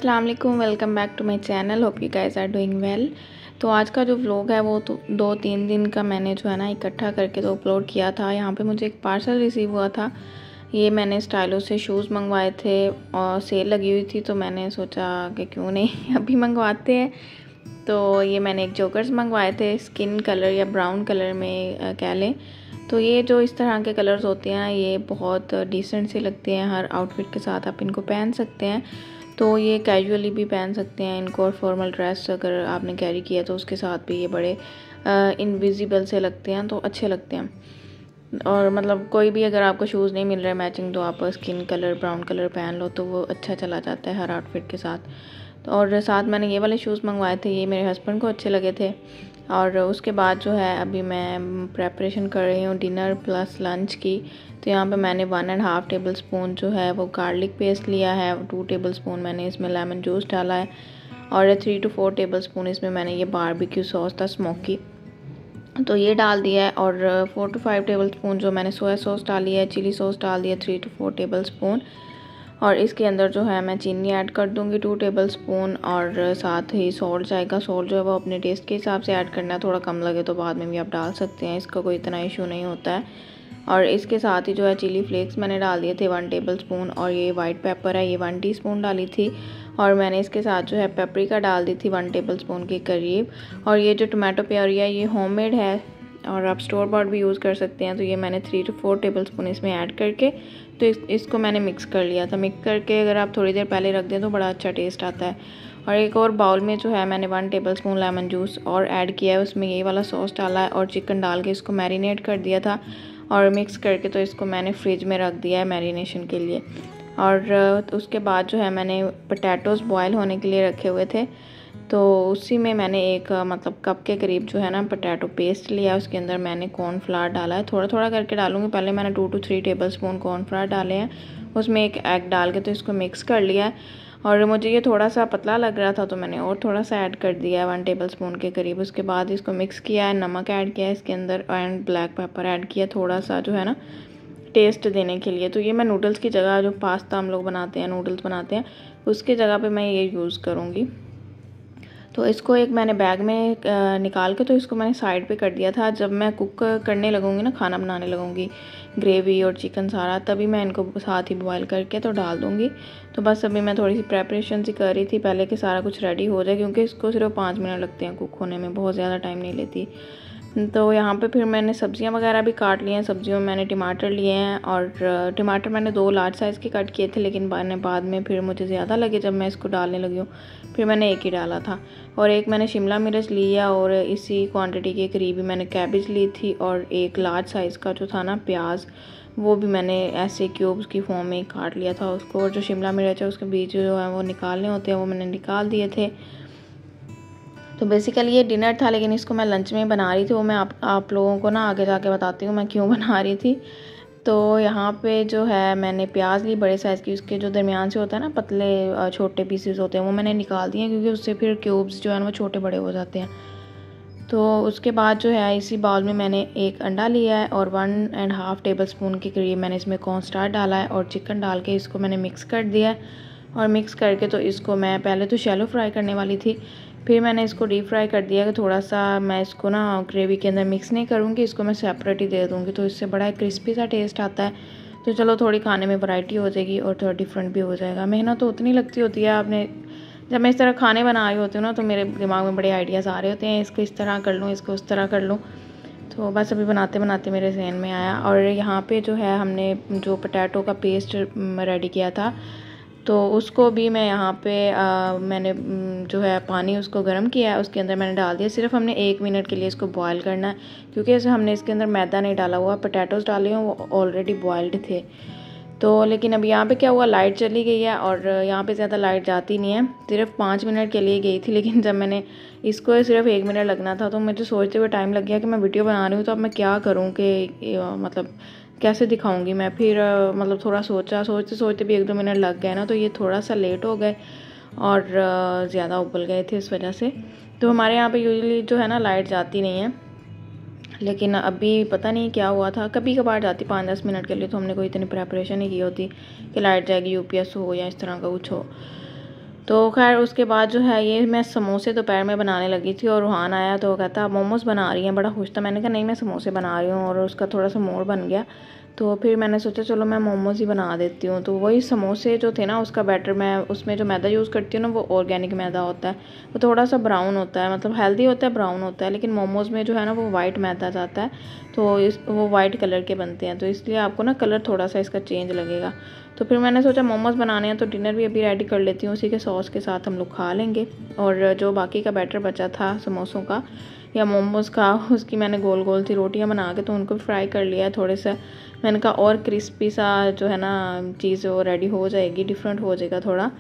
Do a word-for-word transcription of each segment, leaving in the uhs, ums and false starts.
अस्सलाम वालेकुम, welcome back to my channel. Hope you guys are doing well. तो आज का जो व्लॉग है वो तो दो तीन दिन का मैंने जो है ना इकट्ठा करके तो अपलोड किया था। यहाँ पे मुझे एक पार्सल रिसीव हुआ था। ये मैंने स्टाइलो से शूज़ मंगवाए थे और सेल लगी हुई थी, तो मैंने सोचा कि क्यों नहीं अभी मंगवाते हैं। तो ये मैंने एक जोकर्स मंगवाए थे, स्किन कलर या ब्राउन कलर में कह लें। तो ये जो इस तरह के कलर्स होते हैं ये बहुत डिसेंट से लगते हैं, हर आउटफिट के साथ आप इनको पहन सकते हैं। तो ये कैजुअली भी पहन सकते हैं इनको, और फॉर्मल ड्रेस अगर आपने कैरी किया तो उसके साथ भी ये बड़े इनविजिबल से लगते हैं, तो अच्छे लगते हैं। और मतलब कोई भी अगर आपको शूज़ नहीं मिल रहा है मैचिंग, तो आप स्किन कलर ब्राउन कलर पहन लो तो वो अच्छा चला जाता है हर आउटफिट के साथ। तो और साथ मैंने ये वाले शूज़ मंगवाए थे, ये मेरे हस्बैंड को अच्छे लगे थे। और उसके बाद जो है अभी मैं प्रेपरेशन कर रही हूँ डिनर प्लस लंच की। तो यहाँ पे मैंने one and half tablespoon जो है वो गार्लिक पेस्ट लिया है, टू टेबल स्पून मैंने इसमें लेमन जूस डाला है, और three to four tablespoon इसमें मैंने ये बारबेक्यू सॉस था स्मोकी, तो ये डाल दिया है। और four to five tablespoon जो मैंने सोया सॉस डाली है, चिली सॉस डाल दिया three to four tablespoon. और इसके अंदर जो है मैं चीनी ऐड कर दूंगी टू टेबल स्पून, और साथ ही सॉल्ट जाएगा। सॉल्ट जो है वो अपने टेस्ट के हिसाब से ऐड करना है, थोड़ा कम लगे तो बाद में भी आप डाल सकते हैं, इसका कोई इतना इशू नहीं होता है। और इसके साथ ही जो है चिली फ्लेक्स मैंने डाल दिए थे वन टेबल स्पून, और ये वाइट पेपर है ये वन टीस्पून डाली थी। और मैंने इसके साथ जो है पेपरिका डाल दी थी वन टेबल स्पून के करीब। और ये जो टोमेटो प्योरी है ये होममेड है और आप स्टोर बॉट भी यूज़ कर सकते हैं। तो ये मैंने three to four tablespoon इसमें ऐड करके तो इस, इसको मैंने मिक्स कर लिया था। मिक्स करके अगर आप थोड़ी देर पहले रख दें तो बड़ा अच्छा टेस्ट आता है। और एक और बाउल में जो है मैंने one tablespoon lemon juice और ऐड किया है, उसमें ये वाला सॉस डाला है और चिकन डाल के इसको मैरिनेट कर दिया था, और मिक्स करके तो इसको मैंने फ्रिज में रख दिया है मैरिनेशन के लिए। और उसके बाद जो है मैंने पोटैटोज़ बॉयल होने के लिए रखे हुए थे, तो उसी में मैंने एक मतलब कप के करीब जो है ना पोटैटो पेस्ट लिया, उसके अंदर मैंने कॉर्नफ्लावर डाला है। थोड़ा थोड़ा करके डालूंगी, पहले मैंने two to three tablespoon cornflour डाले हैं, उसमें एक एग डाल के तो इसको मिक्स कर लिया है। और मुझे ये थोड़ा सा पतला लग रहा था तो मैंने और थोड़ा सा ऐड कर दिया है वन टेबल स्पून के करीब। उसके बाद इसको मिक्स किया है, नमक ऐड किया है इसके अंदर, एंड ब्लैक पेपर ऐड किया थोड़ा सा जो है ना टेस्ट देने के लिए। तो ये मैं नूडल्स की जगह, जो पास्ता हम लोग बनाते हैं नूडल्स बनाते हैं उसके जगह पे मैं ये यूज़ करूँगी। तो इसको एक मैंने बैग में निकाल के तो इसको मैंने साइड पे कर दिया था। जब मैं कुक करने लगूँगी ना, खाना बनाने लगूँगी ग्रेवी और चिकन सारा, तभी मैं इनको साथ ही बॉयल करके तो डाल दूँगी। तो बस अभी मैं थोड़ी सी प्रेपरेशन सी कर रही थी पहले कि सारा कुछ रेडी हो जाए, क्योंकि इसको सिर्फ पाँच मिनट लगते हैं कुक होने में, बहुत ज़्यादा टाइम नहीं लेती। तो यहाँ पे फिर मैंने सब्जियाँ वगैरह भी काट ली हैं। सब्जियों में मैंने टमाटर लिए हैं, और टमाटर मैंने दो लार्ज साइज़ के कट किए थे, लेकिन मैंने बाद में फिर मुझे ज़्यादा लगे जब मैं इसको डालने लगी हूँ, फिर मैंने एक ही डाला था। और एक मैंने शिमला मिर्च लिया, और इसी क्वांटिटी के करीब ही मैंने कैबेज ली थी, और एक लार्ज साइज़ का जो था ना प्याज, वो भी मैंने ऐसे क्यूब्स की फॉर्म में काट लिया था उसको। और जो शिमला मिर्च है उसके बीच जो है वो निकालने होते हैं, वो मैंने निकाल दिए थे। तो बेसिकली ये डिनर था, लेकिन इसको मैं लंच में बना रही थी, वो मैं आप आप लोगों को ना आगे जाके बताती हूँ मैं क्यों बना रही थी। तो यहाँ पे जो है मैंने प्याज ली बड़े साइज़ की, उसके जो दरमियान से होता है ना पतले छोटे पीसेस होते हैं वो मैंने निकाल दिए, क्योंकि उससे फिर क्यूब्स जो है वो छोटे बड़े हो जाते हैं। तो उसके बाद जो है इसी बाउल में मैंने एक अंडा लिया है, और one and half tablespoon के करीब मैंने इसमें कॉर्नस्टार्च डाला है, और चिकन डाल के इसको मैंने मिक्स कर दिया है। और मिक्स करके तो इसको मैं पहले तो शैलो फ्राई करने वाली थी, फिर मैंने इसको डीप फ्राई कर दिया कि थोड़ा सा मैं इसको ना ग्रेवी के अंदर मिक्स नहीं करूँगी, इसको मैं सेपरेट ही दे दूँगी, तो इससे बड़ा क्रिस्पी सा टेस्ट आता है। तो चलो थोड़ी खाने में वैरायटी हो जाएगी और थोड़ा डिफरेंट भी हो जाएगा। मेहनत तो उतनी लगती होती है, आपने जब मैं इस तरह खाने बना रही होती हूँ ना तो मेरे दिमाग में बड़े आइडियाज़ आ रहे होते हैं, इसको इस तरह कर लूँ, इसको उस तरह कर लूँ। तो बस अभी बनाते बनाते मेरे जहन में आया। और यहाँ पे जो है हमने जो पोटैटो का पेस्ट रेडी किया था, तो उसको भी मैं यहाँ पे आ, मैंने जो है पानी उसको गर्म किया है, उसके अंदर मैंने डाल दिया। सिर्फ हमने एक मिनट के लिए इसको बॉयल करना है, क्योंकि ऐसे हमने इसके अंदर मैदा नहीं डाला हुआ, पोटैटोज़ डाले हैं वो ऑलरेडी बॉयल्ड थे। तो लेकिन अब यहाँ पे क्या हुआ, लाइट चली गई है, और यहाँ पे ज़्यादा लाइट जाती नहीं है, सिर्फ पाँच मिनट के लिए गई थी। लेकिन जब मैंने इसको सिर्फ एक मिनट लगना था, तो मुझे सोचते हुए टाइम लग गया कि मैं वीडियो बना रही हूँ तो अब मैं क्या करूँ कि मतलब कैसे दिखाऊंगी मैं। फिर मतलब थोड़ा सोचा, सोचते सोचते भी एक दो मिनट लग गए ना, तो ये थोड़ा सा लेट हो गए और ज़्यादा उबल गए थे इस वजह से। तो हमारे यहाँ पे यूजुअली जो है ना लाइट जाती नहीं है, लेकिन अभी पता नहीं क्या हुआ था, कभी कभार जाती पाँच दस मिनट के लिए, तो हमने कोई इतनी प्रेपरेशन नहीं की होती कि लाइट जाएगी, यूपीएस हो या इस तरह का कुछ हो। तो खैर उसके बाद जो है ये मैं समोसे दोपहर में बनाने लगी थी और रूहान आया तो कहता आप मोमोज़ बना रही हैं, बड़ा खुश था। मैंने कहा नहीं मैं समोसे बना रही हूँ, और उसका थोड़ा सा मोड़ बन गया। तो फिर मैंने सोचा चलो मैं मोमोज़ ही बना देती हूँ। तो वही समोसे जो थे ना, उसका बैटर मैं उसमें जो मैदा यूज़ करती हूँ ना वो ऑर्गेनिक मैदा होता है, वो थोड़ा सा ब्राउन होता है, मतलब हेल्दी होता है, ब्राउन होता है, लेकिन मोमोज़ में जो है ना वो वाइट मैदा जाता है, तो इस वो वाइट कलर के बनते हैं, तो इसलिए आपको ना कलर थोड़ा सा इसका चेंज लगेगा। तो फिर मैंने सोचा मोमोज़ बनाने हैं तो डिनर भी अभी रेडी कर लेती हूँ, उसी के सॉस के साथ हम लोग खा लेंगे। और जो बाकी का बैटर बचा था समोसों का या मोमोज़ का, उसकी मैंने गोल गोल सी रोटियां बना के तो उनको फ्राई कर लिया है थोड़े से। मैंने कहा और क्रिस्पी सा जो है ना चीज़ वो रेडी हो जाएगी, डिफरेंट हो जाएगा थोड़ा।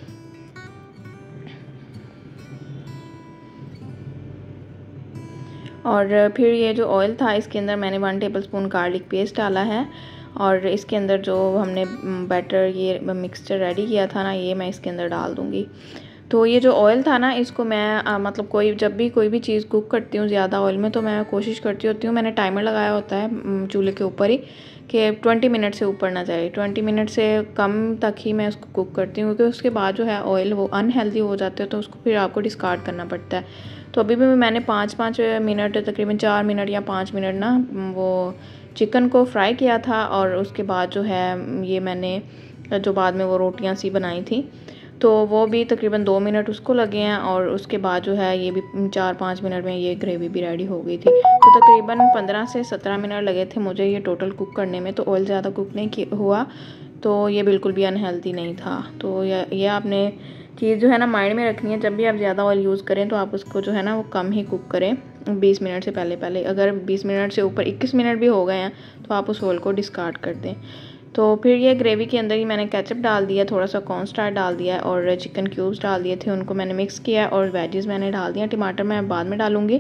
और फिर ये जो ऑयल था इसके अंदर मैंने वन टेबलस्पून गार्लिक पेस्ट डाला है, और इसके अंदर जो हमने बैटर ये मिक्सचर रेडी किया था ना, ये मैं इसके अंदर डाल दूँगी। तो ये जो ऑयल था ना, इसको मैं आ, मतलब कोई जब भी कोई भी चीज़ कुक करती हूँ ज़्यादा ऑयल में, तो मैं कोशिश करती होती हूँ, मैंने टाइमर लगाया होता है चूल्हे के ऊपर ही कि ट्वेंटी मिनट से ऊपर ना जाए, ट्वेंटी मिनट से कम तक ही मैं उसको कुक करती हूँ, क्योंकि उसके बाद जो है ऑयल वो अनहेल्दी हो जाते हैं, तो उसको फिर आपको डिस्कार्ड करना पड़ता है। तो अभी भी मैंने पाँच पाँच मिनट तकरीबन चार मिनट या पाँच मिनट ना वो चिकन को फ्राई किया था, और उसके बाद जो है ये मैंने जो बाद में वो रोटियां सी बनाई थी तो वो भी तकरीबन दो मिनट उसको लगे हैं, और उसके बाद जो है ये भी चार पाँच मिनट में ये ग्रेवी भी रेडी हो गई थी। तो तकरीबन पंद्रह से सत्रह मिनट लगे थे मुझे ये टोटल कुक करने में, तो ऑयल ज़्यादा कुक नहीं हुआ, तो ये बिल्कुल भी अनहेल्दी नहीं था। तो ये ये आपने चीज़ जो है ना माइंड में रखनी है, जब भी आप ज़्यादा ऑयल यूज़ करें तो आप उसको जो है ना वो कम ही कुक करें बीस मिनट से पहले पहले। अगर बीस मिनट से ऊपर इक्कीस मिनट भी हो गए हैं तो आप उस ऑयल को डिस्कार्ड कर दें। तो फिर ये ग्रेवी के अंदर ही मैंने केचप डाल दिया, थोड़ा सा कॉर्नस्टार्च डाल दिया और चिकन क्यूब्स डाल दिए थे, उनको मैंने मिक्स किया, और वेजीज़ मैंने डाल दिया। टमाटर मैं बाद में डालूँगी।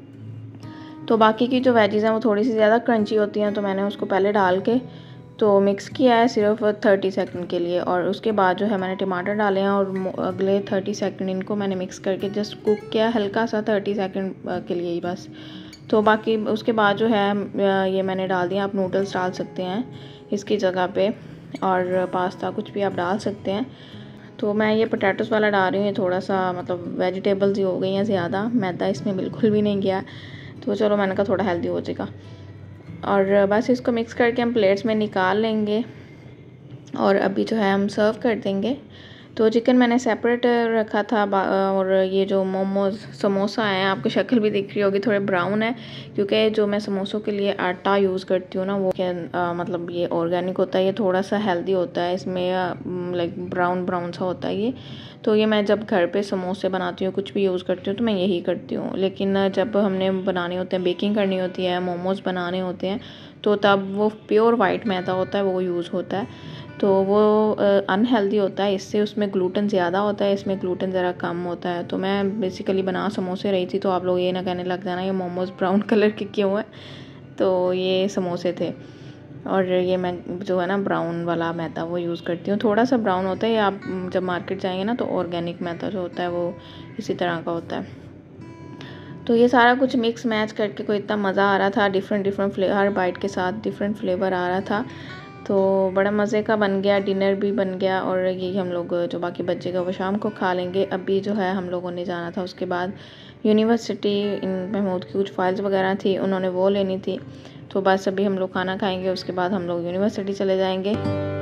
तो बाकी की जो वेजीज़ हैं वो थोड़ी सी ज़्यादा क्रंची होती हैं, तो मैंने उसको पहले डाल के तो मिक्स किया है सिर्फ थर्टी सेकंड के लिए, और उसके बाद जो है मैंने टमाटर डाले हैं और अगले थर्टी सेकंड इनको मैंने मिक्स करके जस्ट कुक किया हल्का सा, थर्टी सेकंड के लिए ही बस। तो बाकी उसके बाद जो है ये मैंने डाल दिया, आप नूडल्स डाल सकते हैं इसकी जगह पे, और पास्ता कुछ भी आप डाल सकते हैं। तो मैं ये पोटैटोस वाला डाल रही हूँ, ये थोड़ा सा मतलब वेजिटेबल्स ही हो गई हैं ज़्यादा, मैदा इसमें बिल्कुल भी नहीं गया, तो चलो मैंने कहा थोड़ा हेल्दी हो जाएगा। और बस इसको मिक्स करके हम प्लेट्स में निकाल लेंगे, और अभी जो है हम सर्व कर देंगे। तो चिकन मैंने सेपरेट रखा था, और ये जो मोमोज समोसा है आपको शक्ल भी दिख रही होगी थोड़े ब्राउन है, क्योंकि जो मैं समोसों के लिए आटा यूज़ करती हूँ ना वो आ, मतलब ये ऑर्गेनिक होता है, ये थोड़ा सा हेल्दी होता है, इसमें लाइक ब्राउन ब्राउन सा होता है ये। तो ये मैं जब घर पे समोसे बनाती हूँ कुछ भी यूज़ करती हूँ तो मैं यही करती हूँ, लेकिन जब हमने बनाने होते हैं, बेकिंग करनी होती है, मोमोज़ बनाने होते हैं, तो तब वो प्योर वाइट मैदा होता है वो यूज़ होता है, तो वो अनहेल्दी होता है, इससे उसमें ग्लूटेन ज़्यादा होता है, इसमें ग्लूटेन ज़रा कम होता है। तो मैं बेसिकली बना समोसे रही थी, तो आप लोग ये ना कहने लग जाना ये मोमोज़ ब्राउन कलर के क्यों है, तो ये समोसे थे। और ये मैं जो है ना ब्राउन वाला मैदा वो यूज़ करती हूँ, थोड़ा सा ब्राउन होता है। आप जब मार्केट जाएंगे ना तो ऑर्गेनिक मैदा जो होता है वो इसी तरह का होता है। तो ये सारा कुछ मिक्स मैच करके कोई इतना मज़ा आ रहा था, डिफरेंट डिफरेंट फ्लेवर, हर बाइट के साथ डिफरेंट फ्लेवर आ रहा था, तो बड़ा मज़े का बन गया, डिनर भी बन गया। और यही हम लोग जो बाकी बच्चे का वो शाम को खा लेंगे। अभी जो है हम लोगों ने जाना था उसके बाद यूनिवर्सिटी, इन महमूद की कुछ फाइल्स वगैरह थी, उन्होंने वो लेनी थी, तो बस अभी हम लोग खाना खाएंगे, उसके बाद हम लोग यूनिवर्सिटी चले जाएंगे।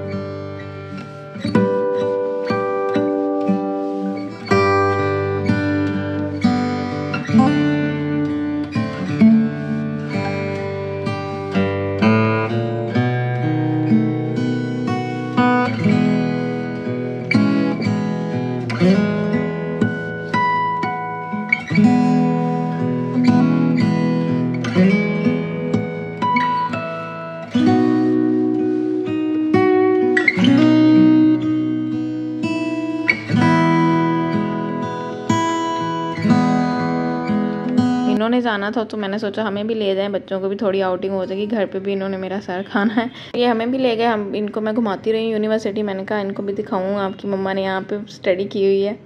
इन्होंने जाना था तो मैंने सोचा हमें भी ले जाएं, बच्चों को भी थोड़ी आउटिंग हो जाएगी, घर पे भी इन्होंने मेरा सर खाना है। ये हमें भी ले गए, हम इनको मैं घुमाती रही यूनिवर्सिटी, मैंने कहा इनको भी दिखाऊँ, आपकी मम्मा ने यहाँ पे स्टडी की हुई है।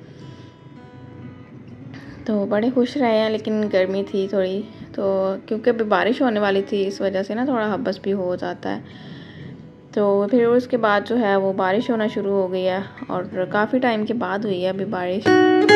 तो बड़े खुश रहे हैं, लेकिन गर्मी थी थोड़ी, तो क्योंकि अभी बारिश होने वाली थी इस वजह से ना थोड़ा हब्बस भी हो जाता है। तो फिर उसके बाद जो है वो बारिश होना शुरू हो गई है और काफ़ी टाइम के बाद हुई है अभी बारिश।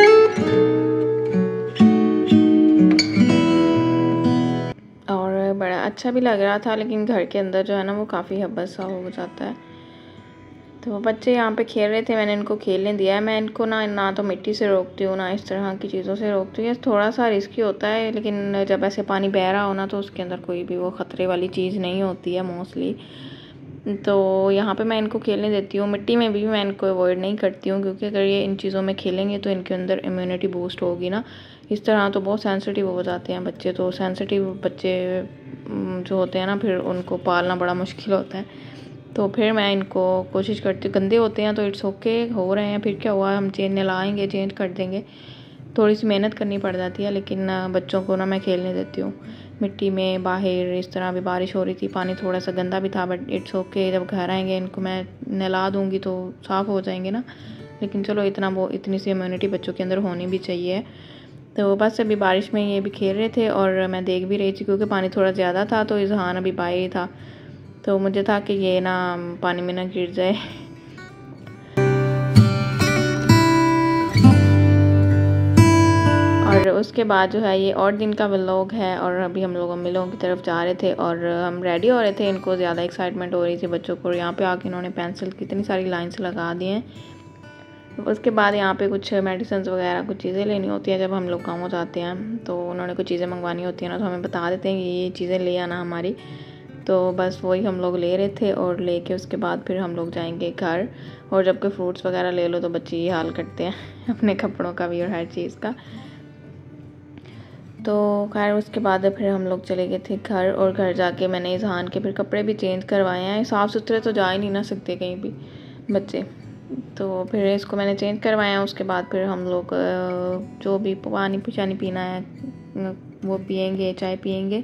और बड़ा अच्छा भी लग रहा था, लेकिन घर के अंदर जो है ना वो काफ़ी हब्बस सा हो जाता है। तो बच्चे यहाँ पे खेल रहे थे, मैंने इनको खेलने दिया है। मैं इनको ना ना तो मिट्टी से रोकती हूँ ना इस तरह की चीज़ों से रोकती हूँ। थोड़ा सा रिस्की होता है, लेकिन जब ऐसे पानी बह रहा हो ना तो उसके अंदर कोई भी वो ख़तरे वाली चीज़ नहीं होती है मोस्टली। तो यहाँ पे मैं इनको खेलने देती हूँ। मिट्टी में भी मैं इनको अवॉइड नहीं करती हूँ, क्योंकि अगर ये इन चीज़ों में खेलेंगे तो इनके अंदर इम्यूनिटी बूस्ट होगी ना। इस तरह तो बहुत सेंसिटिव हो जाते हैं बच्चे, तो सेंसिटिव बच्चे जो होते हैं ना फिर उनको पालना बड़ा मुश्किल होता है। तो फिर मैं इनको कोशिश करती हूँ, गंदे होते हैं तो इट्स ओके, हो रहे हैं फिर क्या हुआ, हम चेंज नहलाएंगे, चेंज कर देंगे। थोड़ी सी मेहनत करनी पड़ जाती है, लेकिन बच्चों को ना मैं खेलने देती हूँ मिट्टी में बाहर। इस तरह भी बारिश हो रही थी, पानी थोड़ा सा गंदा भी था, बट इट्स ओके। जब घर आएंगे इनको मैं नहला दूँगी तो साफ़ हो जाएंगे ना। लेकिन चलो इतना वो इतनी सी इम्यूनिटी बच्चों के अंदर होनी भी चाहिए। तो बस अभी बारिश में ये भी खेल रहे थे और मैं देख भी रही थी, क्योंकि पानी थोड़ा ज़्यादा था तो इज़हान अभी बाहर था, तो मुझे था कि ये ना पानी में ना गिर जाए। और उसके बाद जो है ये और दिन का व्लॉग है, और अभी हम लोग अम्मी लोगों की तरफ जा रहे थे और हम रेडी हो रहे थे। इनको ज़्यादा एक्साइटमेंट हो रही थी बच्चों को। यहाँ पे आके इन्होंने पेंसिल की इतनी सारी लाइंस लगा दी हैं। उसके बाद यहाँ पे कुछ मेडिसिन वगैरह कुछ चीज़ें लेनी होती हैं। जब हम लोग गाँव जाते हैं तो उन्होंने कुछ चीज़ें मंगवानी होती हैं ना, तो हमें बता देते हैं कि ये चीज़ें ले आना हमारी। तो बस वही हम लोग ले रहे थे, और लेके उसके बाद फिर हम लोग जाएंगे घर। और जब कोई फ्रूट्स वगैरह ले लो तो बच्चे ये हाल करते हैं अपने कपड़ों का भी और हर चीज़ का। तो खैर उसके बाद फिर हम लोग चले गए थे घर, और घर जाके मैंने इज़हान के फिर कपड़े भी चेंज करवाए हैं। साफ़ सुथरे तो जा ही नहीं ना सकते कहीं भी बच्चे, तो फिर इसको मैंने चेंज करवाया। उसके बाद फिर हम लोग जो भी पानी शानी पीना है वो पियेंगे, चाय पियेंगे।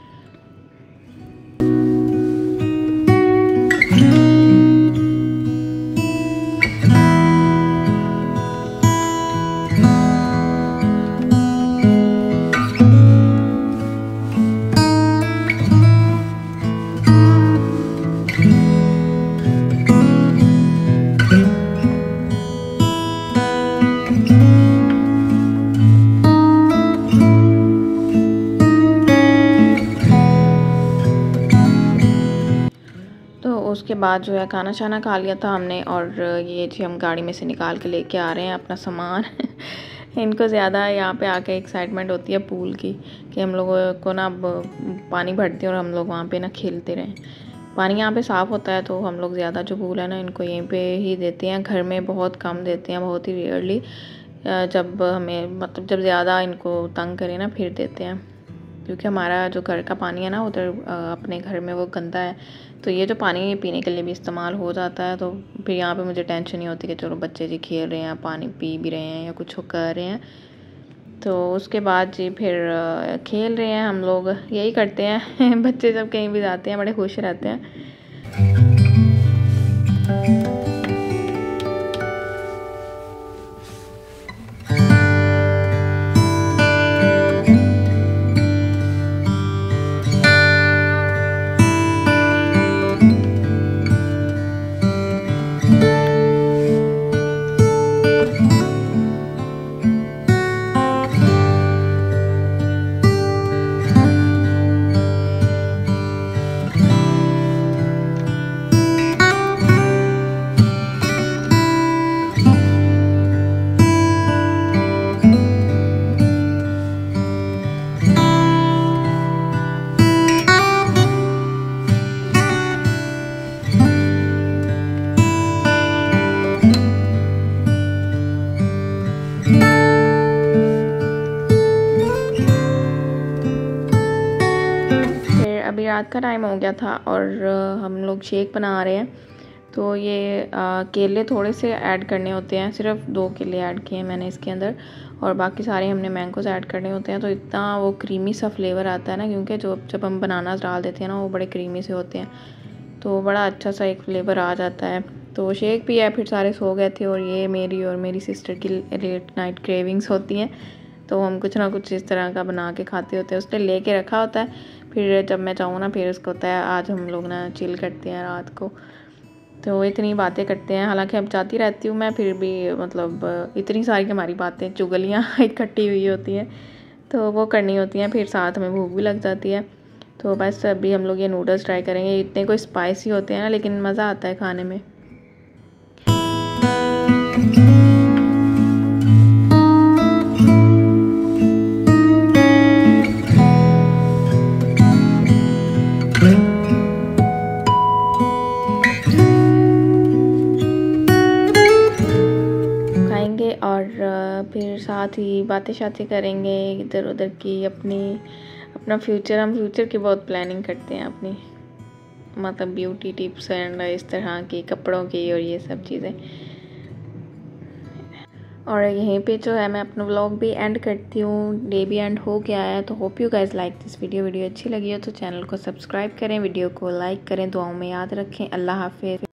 उसके बाद जो है खाना शाना खा लिया था हमने, और ये जी हम गाड़ी में से निकाल के लेके आ रहे हैं अपना सामान। इनको ज़्यादा यहाँ पे आके एक्साइटमेंट होती है पूल की, कि हम लोगों को ना पानी भरते हैं और हम लोग वहाँ पे ना खेलते रहें। पानी यहाँ पे साफ़ होता है, तो हम लोग ज़्यादा जो पूल है ना इनको यहीं पे ही देते हैं। घर में बहुत कम देते हैं, बहुत ही रेयरली, जब हमें मतलब जब ज़्यादा इनको तंग करें ना फिर देते हैं। क्योंकि हमारा जो घर का पानी है ना उधर अपने घर में वो गंदा है, तो ये जो पानी पीने के लिए भी इस्तेमाल हो जाता है। तो फिर यहाँ पे मुझे टेंशन नहीं होती कि चलो बच्चे जी खेल रहे हैं, पानी पी भी रहे हैं या कुछ कर रहे हैं। तो उसके बाद जी फिर खेल रहे हैं हम लोग, यही करते हैं बच्चे जब कहीं भी जाते हैं बड़े खुश रहते हैं। अभी रात का टाइम हो गया था और हम लोग शेक बना रहे हैं। तो ये आ, केले थोड़े से ऐड करने होते हैं, सिर्फ दो केले ऐड किए हैं मैंने इसके अंदर, और बाकी सारे हमने मैंगोज़ ऐड करने होते हैं। तो इतना वो क्रीमी सा फ्लेवर आता है ना, क्योंकि जो जब हम बनाना डाल देते हैं ना वो बड़े क्रीमी से होते हैं, तो बड़ा अच्छा सा एक फ्लेवर आ जाता है। तो शेक पिया, फिर सारे सो गए थे, और ये मेरी और मेरी सिस्टर की लेट नाइट क्रेविंग्स होती हैं, तो हम कुछ ना कुछ इस तरह का बना के खाते होते हैं। उसने ले कर रखा होता है, फिर जब मैं जाऊँ ना फिर उसको होता है आज हम लोग ना चिल करते हैं रात को, तो इतनी बातें करते हैं। हालांकि अब जाती रहती हूँ मैं, फिर भी मतलब इतनी सारी हमारी बातें चुगलियाँ इकट्ठी हुई होती हैं तो वो करनी होती हैं, फिर साथ में भूख भी लग जाती है। तो बस अभी हम लोग ये नूडल्स ट्राई करेंगे। इतने कोई स्पाइसी होते हैं ना, लेकिन मज़ा आता है खाने में। खाएंगे और फिर साथ ही बातें शातें करेंगे इधर उधर की, अपनी अपना फ्यूचर, हम फ्यूचर की बहुत प्लानिंग करते हैं अपनी, मतलब ब्यूटी टिप्स एंड इस तरह की, कपड़ों की और ये सब चीज़ें। और यहीं पे जो है मैं अपना व्लॉग भी एंड करती हूँ, डे भी एंड हो गया है। तो hope you guys like this video. Video अच्छी लगी हो तो चैनल को सब्सक्राइब करें, वीडियो को लाइक करें, दुआओं में याद रखें। अल्लाह हाफिज़।